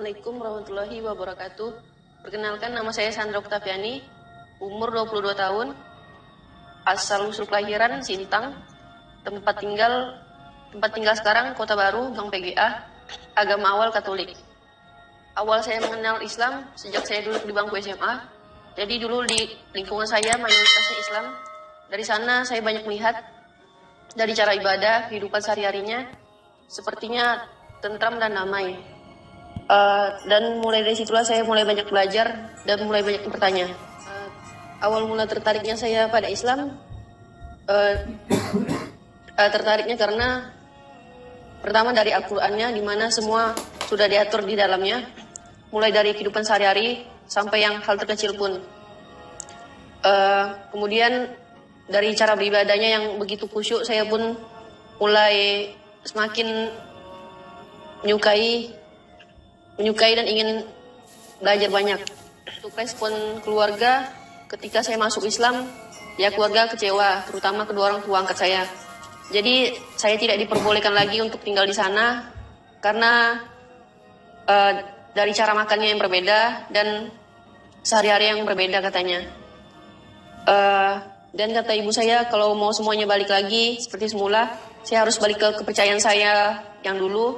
Assalamualaikum warahmatullahi wabarakatuh. Perkenalkan, nama saya Sandra Oktaviani, umur 22 tahun, asal usul kelahiran Sintang, tempat tinggal sekarang Kota Baru, Gang PGA, agama awal Katolik. Awal saya mengenal Islam sejak saya duduk di bangku SMA. Jadi dulu di lingkungan saya mayoritasnya Islam. Dari sana saya banyak melihat dari cara ibadah, kehidupan sehari-harinya, sepertinya tentram dan damai. Dan mulai dari situlah saya mulai banyak belajar dan mulai banyak bertanya. Awal mula tertariknya saya pada Islam, tertariknya karena pertama dari Al-Qur'annya, di mana semua sudah diatur di dalamnya, mulai dari kehidupan sehari-hari sampai yang hal terkecil pun. Kemudian dari cara beribadahnya yang begitu khusyuk, saya pun mulai semakin menyukai dan ingin belajar banyak. Untuk respon keluarga ketika saya masuk Islam, ya keluarga kecewa, terutama kedua orang tua angkat saya. Jadi saya tidak diperbolehkan lagi untuk tinggal di sana karena dari cara makannya yang berbeda dan sehari-hari yang berbeda katanya. Dan kata ibu saya, kalau mau semuanya balik lagi seperti semula, saya harus balik ke kepercayaan saya yang dulu.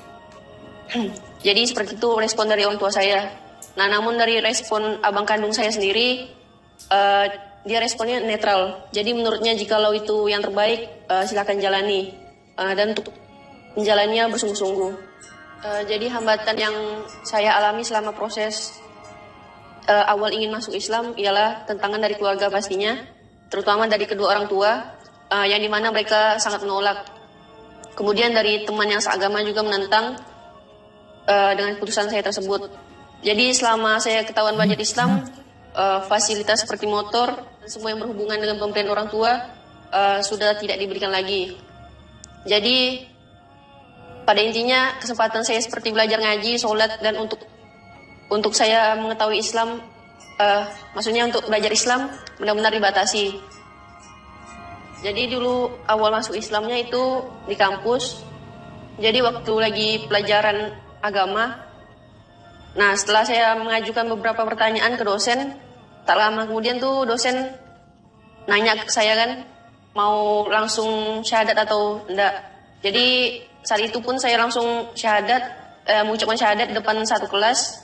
Jadi seperti itu respon dari orang tua saya. Nah, namun dari respon abang kandung saya sendiri, dia responnya netral. Jadi menurutnya jikalau itu yang terbaik, silakan jalani. Dan untuk menjalaninya bersungguh-sungguh. Jadi hambatan yang saya alami selama proses awal ingin masuk Islam ialah tentangan dari keluarga pastinya, terutama dari kedua orang tua, yang dimana mereka sangat menolak. Kemudian dari teman yang seagama juga menentang dengan keputusan saya tersebut. Jadi selama saya ketahuan belajar Islam, fasilitas seperti motor dan semua yang berhubungan dengan pemberian orang tua sudah tidak diberikan lagi. Jadi pada intinya kesempatan saya seperti belajar ngaji, sholat, dan untuk saya mengetahui Islam, maksudnya untuk belajar Islam benar-benar dibatasi. Jadi dulu awal masuk Islamnya itu di kampus. Jadi waktu lagi pelajaran agama, nah setelah saya mengajukan beberapa pertanyaan ke dosen, tak lama kemudian tuh dosen nanya ke saya kan, mau langsung syahadat atau enggak. Jadi saat itu pun saya langsung syahadat, mengucapkan syahadat depan satu kelas.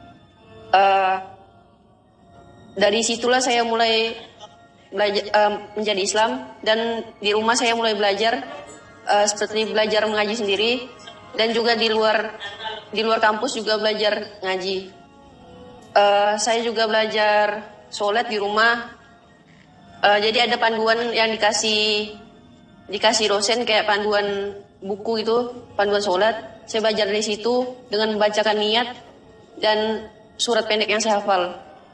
Dari situlah saya mulai belajar menjadi Islam, dan di rumah saya mulai belajar seperti belajar mengaji sendiri, dan juga di luar kampus juga belajar ngaji. Saya juga belajar sholat di rumah. Jadi ada panduan yang dikasih dosen, kayak panduan buku itu, panduan sholat. Saya belajar dari situ dengan membacakan niat dan surat pendek yang saya hafal.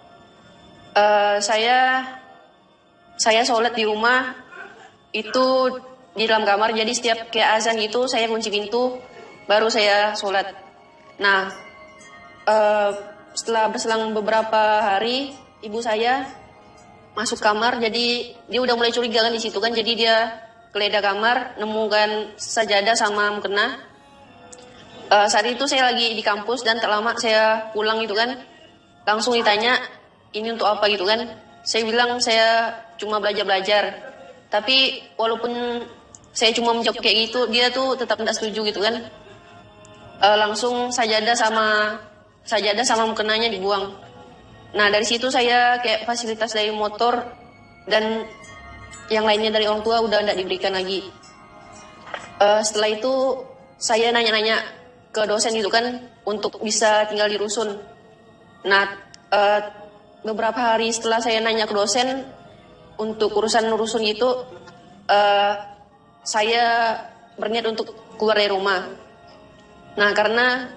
Saya sholat di rumah itu di dalam kamar. Jadi setiap kayak azan gitu saya kunci pintu, baru saya sholat. Nah, setelah berselang beberapa hari, ibu saya masuk kamar. Jadi dia udah mulai curiga kan di situ kan. Jadi dia geledah kamar, nemukan sajadah sama mukena. Saat itu saya lagi di kampus dan tak lama saya pulang gitu kan. Langsung ditanya, ini untuk apa gitu kan. Saya bilang saya cuma belajar-belajar. Tapi walaupun saya cuma menjawab kayak gitu, dia tuh tetap tidak setuju gitu kan. Langsung sajadah sama mukenanya dibuang. Nah dari situ saya kayak fasilitas dari motor dan yang lainnya dari orang tua udah tidak diberikan lagi. Setelah itu saya nanya-nanya ke dosen gitu kan untuk bisa tinggal di rusun. Nah beberapa hari setelah saya nanya ke dosen untuk urusan rusun itu, saya berniat untuk keluar dari rumah. Nah karena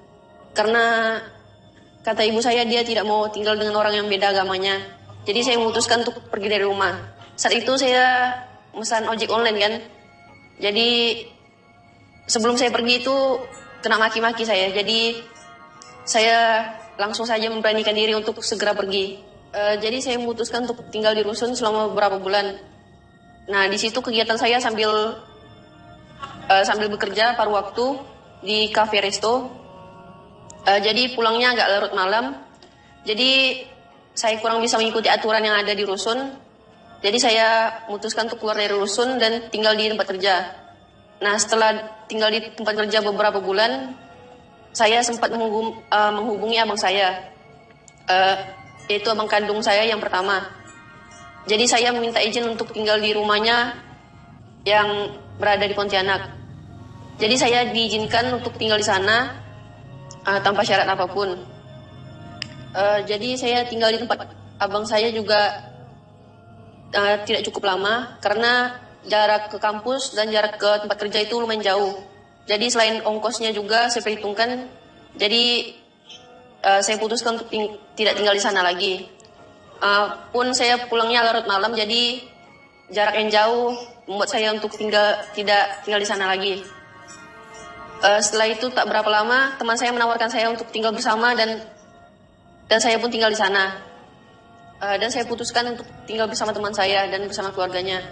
kata ibu saya, dia tidak mau tinggal dengan orang yang beda agamanya. Jadi saya memutuskan untuk pergi dari rumah. Saat itu saya pesan ojek online kan. Jadi sebelum saya pergi itu kena maki-maki saya. Jadi saya langsung saja memberanikan diri untuk segera pergi. Jadi saya memutuskan untuk tinggal di rusun selama beberapa bulan. Nah di situ kegiatan saya sambil bekerja paruh waktu di cafe resto. Jadi pulangnya agak larut malam. Jadi saya kurang bisa mengikuti aturan yang ada di rusun. Jadi saya memutuskan untuk keluar dari rusun dan tinggal di tempat kerja. Nah, setelah tinggal di tempat kerja beberapa bulan, saya sempat menghubungi abang saya, yaitu abang kandung saya yang pertama. Jadi saya meminta izin untuk tinggal di rumahnya yang berada di Pontianak. Jadi saya diizinkan untuk tinggal di sana tanpa syarat apapun. Jadi saya tinggal di tempat abang saya juga tidak cukup lama karena jarak ke kampus dan jarak ke tempat kerja itu lumayan jauh. Jadi selain ongkosnya juga saya perhitungkan, jadi saya putuskan untuk tidak tinggal di sana lagi. Pun saya pulangnya larut malam, jadi jarak yang jauh membuat saya untuk tidak tinggal di sana lagi. Setelah itu tak berapa lama teman saya menawarkan saya untuk tinggal bersama dan saya pun tinggal di sana. Dan saya putuskan untuk tinggal bersama teman saya dan bersama keluarganya.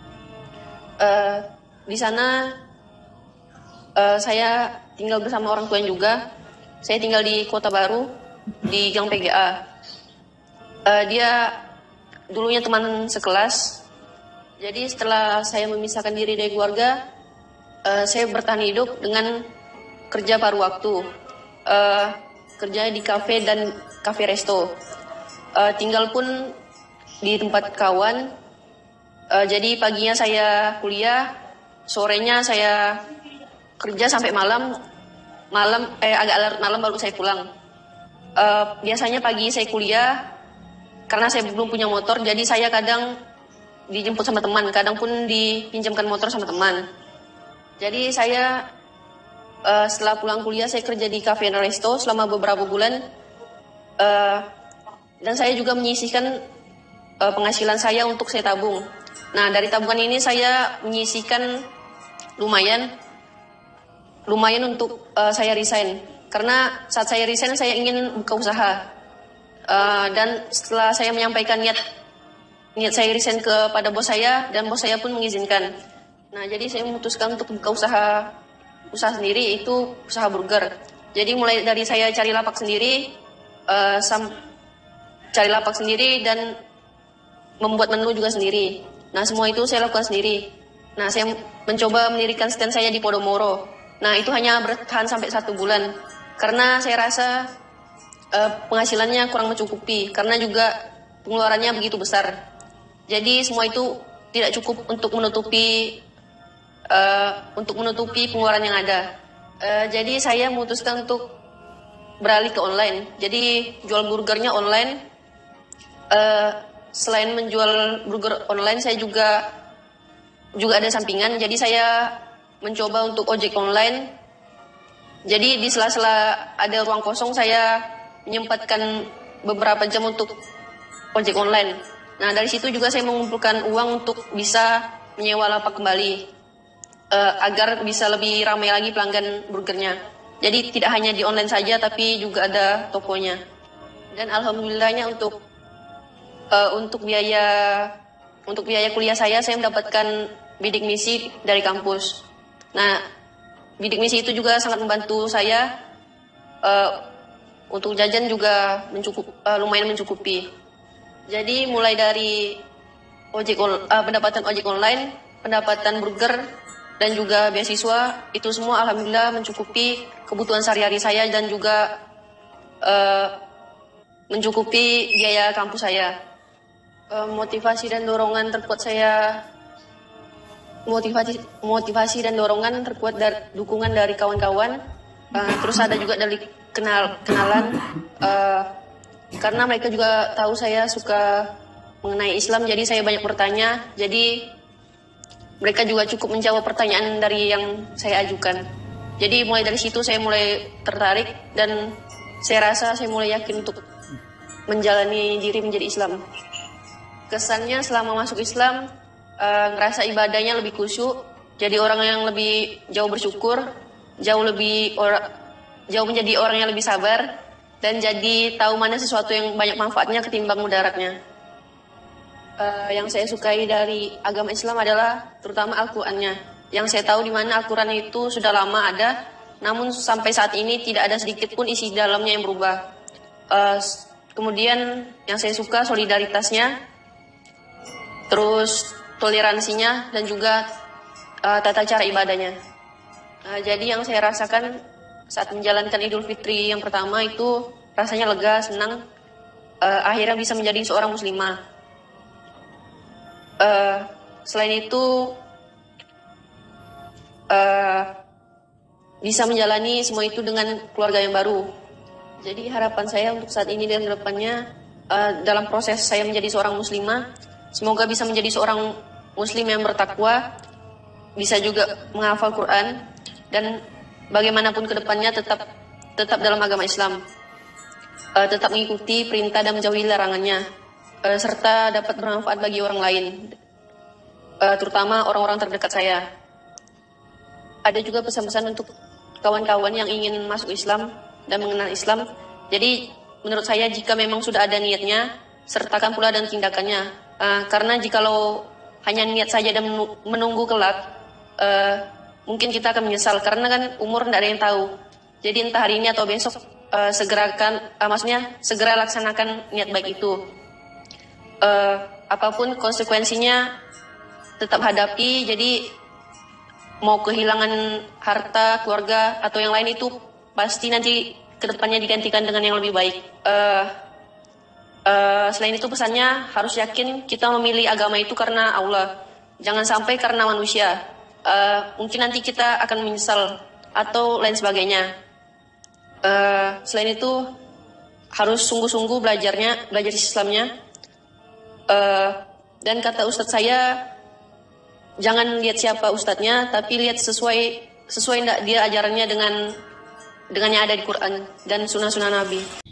Di sana saya tinggal bersama orang tuanya juga. Saya tinggal di Kota Baru, di Gang PGA. Dia dulunya teman sekelas. Jadi setelah saya memisahkan diri dari keluarga, saya bertahan hidup dengan kerja paruh waktu. Kerja di kafe dan kafe resto. Tinggal pun di tempat kawan. Jadi paginya saya kuliah, sorenya saya kerja sampai malam agak larut malam baru saya pulang. Biasanya pagi saya kuliah, karena saya belum punya motor, jadi saya kadang dijemput sama teman, kadang pun dipinjamkan motor sama teman. Jadi saya setelah pulang kuliah saya kerja di cafe dan resto selama beberapa bulan. Dan saya juga menyisihkan penghasilan saya untuk saya tabung. Nah, dari tabungan ini saya menyisihkan lumayan untuk saya resign. Karena saat saya resign saya ingin buka usaha. Dan setelah saya menyampaikan niat saya resign kepada bos saya, dan bos saya pun mengizinkan. Nah, jadi saya memutuskan untuk buka usaha sendiri, itu usaha burger. Jadi mulai dari saya cari lapak sendiri dan membuat menu juga sendiri. Nah, semua itu saya lakukan sendiri. Nah, saya mencoba mendirikan stand saya di Podomoro. Nah, itu hanya bertahan sampai 1 bulan. Karena saya rasa penghasilannya kurang mencukupi. Karena juga pengeluarannya begitu besar. Jadi semua itu tidak cukup untuk menutupi pengeluaran yang ada. Jadi saya memutuskan untuk beralih ke online. Jadi jual burgernya online. Selain menjual burger online, saya juga ada sampingan. Jadi saya mencoba untuk ojek online. Jadi di sela-sela ada ruang kosong, saya menyempatkan beberapa jam untuk ojek online. Nah, dari situ juga saya mengumpulkan uang untuk bisa menyewa lapak kembali, agar bisa lebih ramai lagi pelanggan burgernya. Jadi tidak hanya di online saja, tapi juga ada tokonya. Dan alhamdulillahnya untuk biaya kuliah saya mendapatkan bidik misi dari kampus. Nah, bidik misi itu juga sangat membantu saya. Untuk jajan juga lumayan mencukupi. Jadi mulai dari pendapatan ojek online, pendapatan burger, dan juga beasiswa, itu semua alhamdulillah mencukupi kebutuhan sehari-hari saya dan juga mencukupi biaya kampus saya. Motivasi dan dorongan terkuat dari dukungan dari kawan-kawan. Terus ada juga dari kenalan, karena mereka juga tahu saya suka mengenai Islam, jadi saya banyak bertanya. Jadi mereka juga cukup menjawab pertanyaan dari yang saya ajukan. Jadi mulai dari situ saya mulai tertarik dan saya rasa saya mulai yakin untuk menjalani diri menjadi Islam. Kesannya selama masuk Islam, ngerasa ibadahnya lebih khusyuk, jadi orang yang lebih jauh bersyukur, jauh menjadi orang yang lebih sabar, dan jadi tahu mana sesuatu yang banyak manfaatnya ketimbang mudaratnya. Yang saya sukai dari agama Islam adalah terutama Al-Qurannya. Yang saya tahu di mana Al-Quran itu sudah lama ada, namun sampai saat ini tidak ada sedikit pun isi dalamnya yang berubah. Kemudian yang saya suka solidaritasnya, terus toleransinya, dan juga tata cara ibadahnya. Jadi yang saya rasakan saat menjalankan Idul Fitri yang pertama itu rasanya lega, senang, akhirnya bisa menjadi seorang muslimah. Selain itu bisa menjalani semua itu dengan keluarga yang baru. Jadi harapan saya untuk saat ini dan kedepannya dalam proses saya menjadi seorang muslimah, semoga bisa menjadi seorang muslim yang bertakwa, bisa juga menghafal Quran, dan bagaimanapun kedepannya tetap dalam agama Islam, tetap mengikuti perintah dan menjauhi larangannya, serta dapat bermanfaat bagi orang lain, terutama orang-orang terdekat saya. Ada juga pesan-pesan untuk kawan-kawan yang ingin masuk Islam dan mengenal Islam. Jadi menurut saya jika memang sudah ada niatnya, sertakan pula dan tindakannya. Karena jikalau hanya niat saja dan menunggu kelak, mungkin kita akan menyesal karena kan umur tidak ada yang tahu. Jadi entah hari ini atau besok segera laksanakan niat baik itu. Apapun konsekuensinya tetap hadapi. Jadi mau kehilangan harta, keluarga, atau yang lain itu pasti nanti kedepannya digantikan dengan yang lebih baik. Selain itu pesannya harus yakin kita memilih agama itu karena Allah. Jangan sampai karena manusia. Mungkin nanti kita akan menyesal atau lain sebagainya. Selain itu harus sungguh-sungguh belajar Islamnya. Dan kata ustadz saya, jangan lihat siapa ustadznya, tapi lihat sesuai enggak dia ajarannya dengan yang ada di Quran dan sunnah-sunnah Nabi.